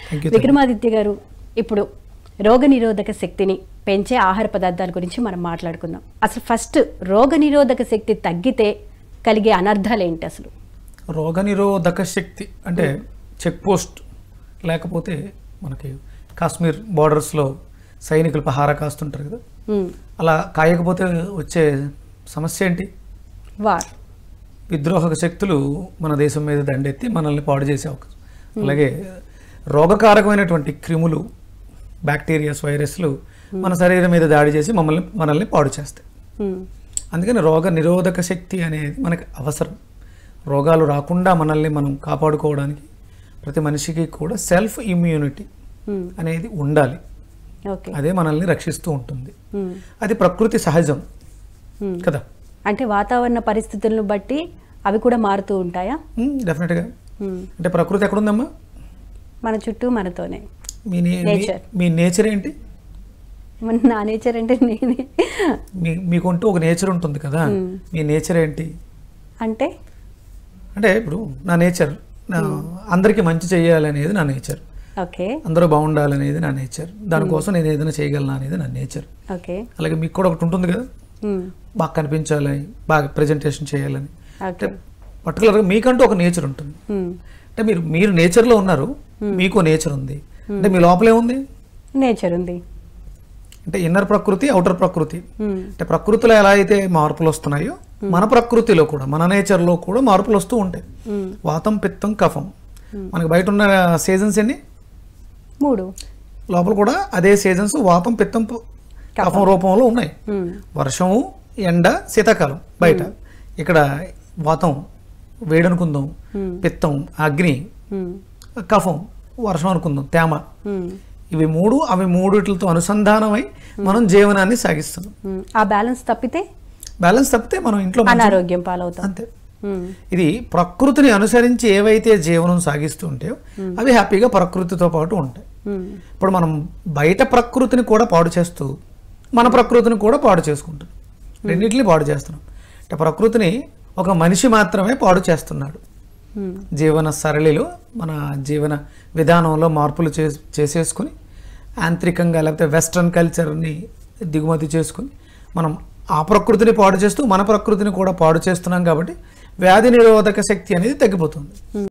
విక్రమాదిత్య గారు, ఇప్పుడు రోగనిరోధక శక్తిని పెంచే ఆహార పదార్థాల గురించి మనం మాట్లాడుకుందాం. అసలు ఫస్ట్ రోగనిరోధక శక్తి తగ్గితే కలిగే అనర్థాలు ఏంటి? అసలు రోగనిరోధక శక్తి అంటే చెక్ పోస్ట్ లేకపోతే మనకి కాశ్మీర్ బార్డర్స్లో సైనికులు పహారా కాస్తుంటారు కదా, అలా కాయకపోతే వచ్చే సమస్య ఏంటి? వార్. విద్రోహక శక్తులు మన దేశం మీద దండెత్తి మనల్ని పాడు చేసే అవకాశం. అలాగే రోగకారకమైనటువంటి క్రిములు, బ్యాక్టీరియాస్, వైరస్లు మన శరీరం మీద దాడి చేసి మనల్ని పాడు చేస్తాయి. అందుకని రోగ నిరోధక శక్తి అనేది మనకి అవసరం. రోగాలు రాకుండా మనల్ని మనం కాపాడుకోవడానికి ప్రతి మనిషికి కూడా సెల్ఫ్ ఇమ్యూనిటీ అనేది ఉండాలి. అదే మనల్ని రక్షిస్తూ ఉంటుంది. అది ప్రకృతి సహజం కదా. అంటే వాతావరణ పరిస్థితులను బట్టి అవి కూడా మారుతూ ఉంటాయా? డెఫినెట్గా. అంటే ప్రకృతి ఎక్కడుందమ్మా? మన చుట్టూ, మనతోనే. మీ నేచర్ ఏంటి? నా నేచర్ అంటే నేనే. మీకుంటూ ఒక నేచర్ ఉంటుంది కదా, మీ నేచర్ ఏంటి? అంటే ఇప్పుడు నా నేచర్ అందరికీ మంచి చేయాలనేది నా నేచర్. అందరూ బాగుండాలనేది నా నేచర్. దానికోసం నేను ఏదైనా చేయగలను అనేది నా నేచర్. అలాగే మీకు కూడా ఒకటి ఉంటుంది కదా, బాగా కనిపించాలని, బాగా ప్రెజెంటేషన్ చేయాలని. అంటే పర్టికులర్గా మీకంటూ ఒక నేచర్ ఉంటుంది. అంటే మీరు నేచర్లో ఉన్నారు, మీకు నేచర్ ఉంది. అంటే మీ లోపలే ఉంది నేచర్ ఉంది. అంటే ఇన్నర్ ప్రకృతి, అవుటర్ ప్రకృతి. అంటే ప్రకృతిలో ఎలా అయితే మార్పులు వస్తున్నాయో మన ప్రకృతిలో కూడా, మన నేచర్లో కూడా మార్పులు వస్తూ ఉంటాయి. వాతం, పిత్తం, కఫం. మనకి బయట ఉన్న సీజన్స్ ఎన్ని? 3. లోపల కూడా అదే సీజన్స్ వాతం, పిత్తం, కఫం రూపంలో ఉన్నాయి. వర్షము, ఎండ, శీతాకాలం బయట. ఇక్కడ వాతం వేడి అనుకుందాం, పిత్తం అగ్ని, కఫం వర్షం అనుకుందాం, తేమ. ఇవి 3, అవి 3 అనుసంధానమై మనం జీవనాన్ని సాగిస్తున్నాం. ఆ బ్యాలెన్స్ తప్పితే మనం ఇంట్లో అనారోగ్యం పాలవుతాం. అంతే. ఇది ప్రకృతిని అనుసరించి ఏవైతే జీవనం సాగిస్తూ ఉంటాయో అవి హ్యాపీగా ప్రకృతితో పాటు ఉంటాయి. ఇప్పుడు మనం బయట ప్రకృతిని కూడా పాడు చేస్తూ మన ప్రకృతిని కూడా పాడు చేసుకుంటాం. రెండింటిని పాడు చేస్తున్నాం. అంటే ప్రకృతిని ఒక మనిషి మాత్రమే పాడు చేస్తున్నాడు. జీవన సరళిలో, మన జీవన విధానంలో మార్పులు చేసేసుకుని, యాంత్రికంగా లేకపోతే వెస్ట్రన్ కల్చర్ని దిగుమతి చేసుకుని మనం ఆ ప్రకృతిని పాడు చేస్తూ మన ప్రకృతిని కూడా పాడు చేస్తున్నాం. కాబట్టి వ్యాధి నిరోధక శక్తి అనేది తగ్గిపోతుంది.